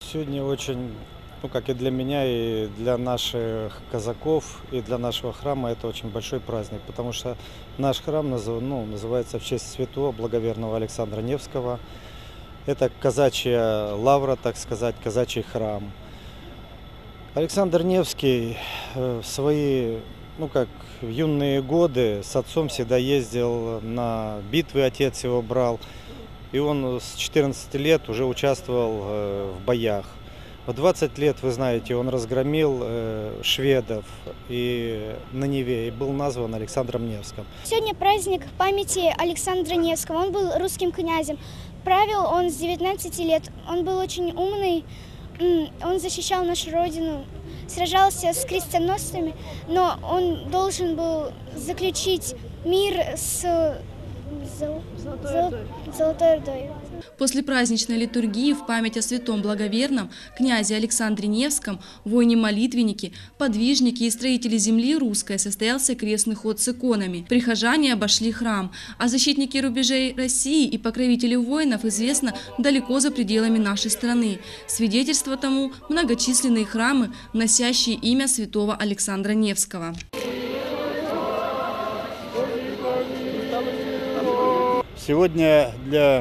Сегодня очень, ну как и для меня, и для наших казаков, и для нашего храма это очень большой праздник, потому что наш храм называется в честь святого благоверного Александра Невского. Это казачья лавра, так сказать, казачий храм. Александр Невский в свои, в юные годы с отцом всегда ездил на битвы, отец его брал. И он с 14 лет уже участвовал в боях. В 20 лет, вы знаете, он разгромил шведов и на Неве и был назван Александром Невским. Сегодня праздник памяти Александра Невского. Он был русским князем. Правил он с 19 лет. Он был очень умный. Он защищал нашу родину, сражался с крестоносцами, но он должен был заключить мир с Золотой Ордой. После праздничной литургии в память о святом благоверном князе Александре Невском, воине-молитвеннике, подвижнике и строителе земли русской состоялся крестный ход с иконами. Прихожане обошли храм, а защитники рубежей России и покровители воинов известно далеко за пределами нашей страны. Свидетельство тому – многочисленные храмы, носящие имя святого Александра Невского. Сегодня для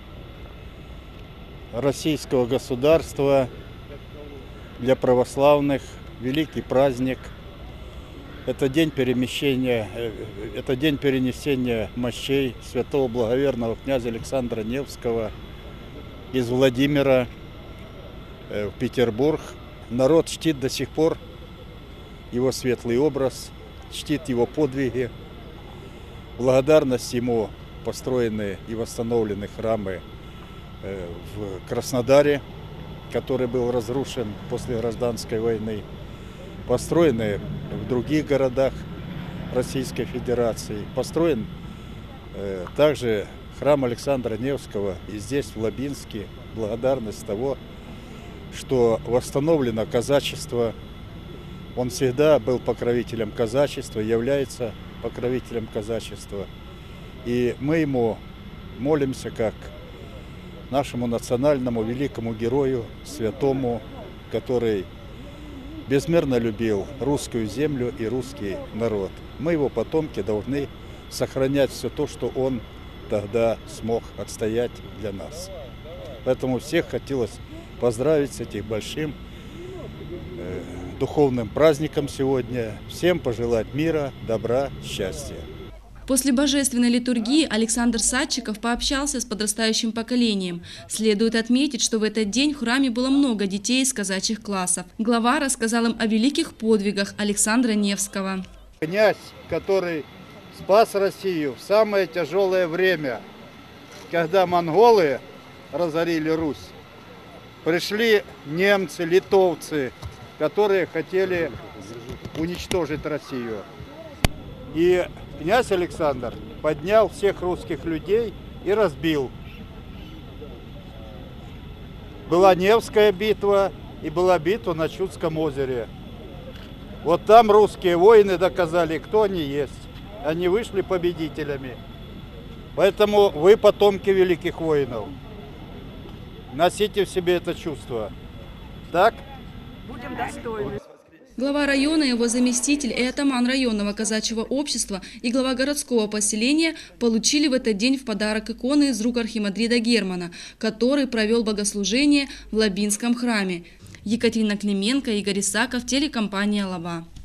российского государства, для православных великий праздник. Это день перемещения, это день перенесения мощей святого благоверного князя Александра Невского из Владимира в Петербург. Народ чтит до сих пор его светлый образ, чтит его подвиги. Благодарность ему построены и восстановлены храмы в Краснодаре, который был разрушен после гражданской войны, построены в других городах Российской Федерации, построен также храм Александра Невского и здесь, в Лабинске. Благодарность того, что восстановлено казачество. Он всегда был покровителем казачества, является покровителем казачества. И мы ему молимся как нашему национальному великому герою, святому, который безмерно любил русскую землю и русский народ. Мы, его потомки, должны сохранять все то, что он тогда смог отстоять для нас. Поэтому всех хотелось поздравить с этим большим духовным праздником сегодня. Всем пожелать мира, добра, счастья. После божественной литургии Александр Садчиков пообщался с подрастающим поколением. Следует отметить, что в этот день в храме было много детей из казачьих классов. Глава рассказал им о великих подвигах Александра Невского. Князь, который спас Россию в самое тяжелое время, когда монголы разорили Русь, пришли немцы, литовцы, которые хотели уничтожить Россию. И князь Александр поднял всех русских людей и разбил. Была Невская битва и была битва на Чудском озере. Вот там русские воины доказали, кто они есть. Они вышли победителями. Поэтому вы потомки великих воинов. Носите в себе это чувство. Так? Будем достойны. Глава района, его заместитель и атаман районного казачьего общества и глава городского поселения получили в этот день в подарок иконы из рук архимандрита Германа, который провел богослужение в Лабинском храме. Екатерина Клименко, Игорь Исаков, телекомпания «Лаба».